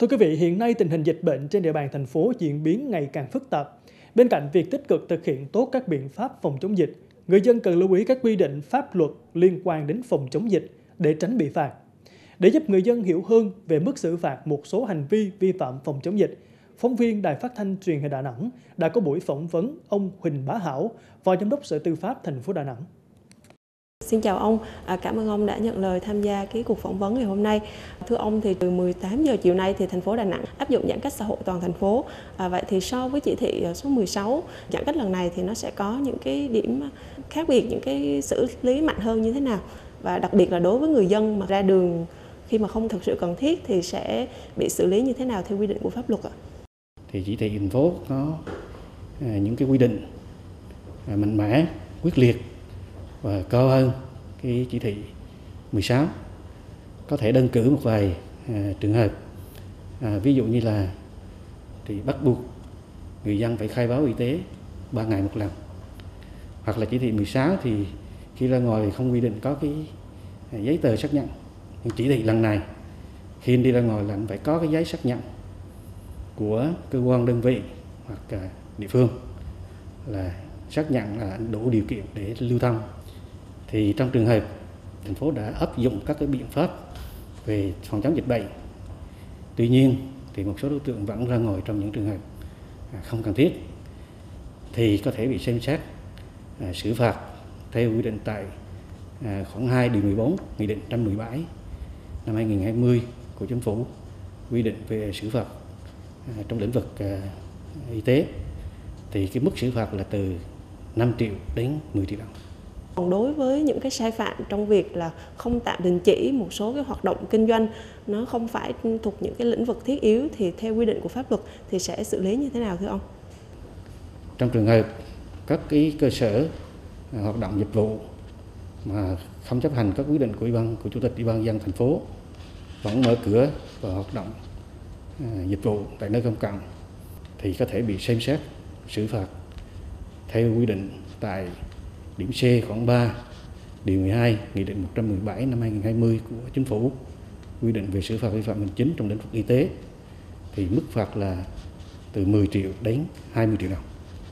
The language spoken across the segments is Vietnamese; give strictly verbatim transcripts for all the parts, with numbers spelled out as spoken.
Thưa quý vị, hiện nay tình hình dịch bệnh trên địa bàn thành phố diễn biến ngày càng phức tạp. Bên cạnh việc tích cực thực hiện tốt các biện pháp phòng chống dịch, người dân cần lưu ý các quy định pháp luật liên quan đến phòng chống dịch để tránh bị phạt. Để giúp người dân hiểu hơn về mức xử phạt một số hành vi vi phạm phòng chống dịch, phóng viên Đài Phát thanh Truyền hình Đà Nẵng đã có buổi phỏng vấn ông Huỳnh Bá Hảo, Phó Giám đốc Sở Tư pháp thành phố Đà Nẵng. Xin chào ông, à, cảm ơn ông đã nhận lời tham gia cái cuộc phỏng vấn ngày hôm nay. Thưa ông, thì từ mười tám giờ chiều nay thì thành phố Đà Nẵng áp dụng giãn cách xã hội toàn thành phố. À, vậy thì so với chỉ thị số mười sáu, giãn cách lần này thì nó sẽ có những cái điểm khác biệt, những cái xử lý mạnh hơn như thế nào? Và đặc biệt là đối với người dân mà ra đường khi mà không thực sự cần thiết thì sẽ bị xử lý như thế nào theo quy định của pháp luật ạ? Thì chỉ thị thành phố có những cái quy định mạnh mẽ, quyết liệt và cao hơn cái chỉ thị mười sáu. Có thể đơn cử một vài à, trường hợp, à, ví dụ như là thì bắt buộc người dân phải khai báo y tế ba ngày một lần, hoặc là chỉ thị mười sáu thì khi ra ngoài thì không quy định có cái giấy tờ xác nhận. Nhưng chỉ thị lần này khi đi ra ngoài là phải có cái giấy xác nhận của cơ quan đơn vị hoặc à, địa phương là xác nhận là đủ điều kiện để lưu thông. Thì trong trường hợp thành phố đã áp dụng các cái biện pháp về phòng chống dịch bệnh, tuy nhiên thì một số đối tượng vẫn ra ngoài trong những trường hợp không cần thiết thì có thể bị xem xét à, xử phạt theo quy định tại à, khoản hai điều mười bốn Nghị định một trăm mười bảy năm hai nghìn không trăm hai mươi của Chính phủ quy định về xử phạt à, trong lĩnh vực à, y tế. Thì cái mức xử phạt là từ năm triệu đến mười triệu đồng. Còn đối với những cái sai phạm trong việc là không tạm đình chỉ một số cái hoạt động kinh doanh nó không phải thuộc những cái lĩnh vực thiết yếu thì theo quy định của pháp luật thì sẽ xử lý như thế nào thưa ông? Trong trường hợp các cái cơ sở hoạt động dịch vụ mà không chấp hành các quy định của ủy ban của chủ tịch ủy ban nhân dân thành phố vẫn mở cửa và hoạt động à, dịch vụ tại nơi công cộng thì có thể bị xem xét xử phạt theo quy định tại điểm C khoản ba điều mười hai Nghị định một trăm mười bảy năm hai nghìn không trăm hai mươi của Chính phủ quy định về xử phạt vi phạm hành chính trong lĩnh vực y tế, thì mức phạt là từ mười triệu đến hai mươi triệu đồng.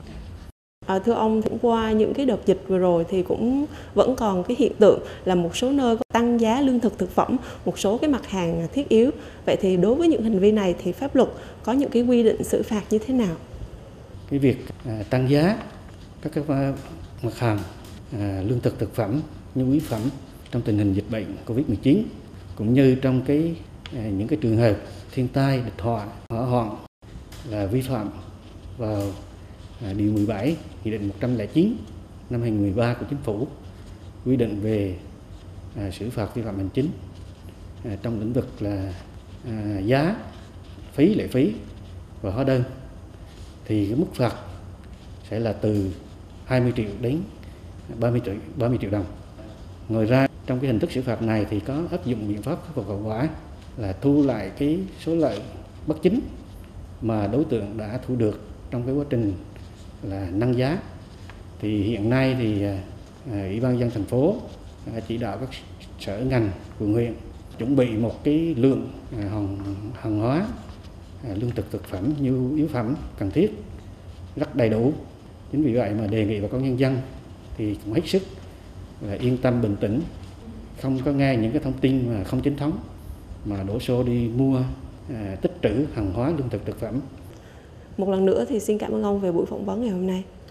À, thưa ông, qua những cái đợt dịch vừa rồi thì cũng vẫn còn cái hiện tượng là một số nơi có tăng giá lương thực thực phẩm, một số cái mặt hàng thiết yếu. Vậy thì đối với những hành vi này thì pháp luật có những cái quy định xử phạt như thế nào? Cái việc à, tăng giá các cái mặt hàng à, lương thực thực phẩm, nhu yếu phẩm trong tình hình dịch bệnh Covid mười chín, cũng như trong cái à, những cái trường hợp thiên tai, địch họa, hỏa hoạn là vi phạm vào à, điều mười bảy Nghị định một trăm lẻ chín năm hai nghìn không trăm mười ba của Chính phủ quy định về à, xử phạt vi phạm hành chính à, trong lĩnh vực là à, giá, phí, lệ phí và hóa đơn, thì cái mức phạt sẽ là từ hai mươi triệu đến ba mươi triệu, ba mươi triệu đồng. Ngoài ra trong cái hình thức xử phạt này thì có áp dụng biện pháp khắc phục hậu quả là thu lại cái số lợi bất chính mà đối tượng đã thu được trong cái quá trình là nâng giá. Thì hiện nay thì à, Ủy ban nhân dân thành phố đã chỉ đạo các sở ngành, quận huyện chuẩn bị một cái lượng à, hàng, hàng hóa à, lương thực thực phẩm, nhu yếu phẩm cần thiết rất đầy đủ. Chính vì vậy mà đề nghị bà con nhân dân thì cũng hết sức là yên tâm, bình tĩnh, không có nghe những cái thông tin mà không chính thống mà đổ xô đi mua à, tích trữ hàng hóa lương thực thực phẩm. Một lần nữa thì xin cảm ơn ông về buổi phỏng vấn ngày hôm nay.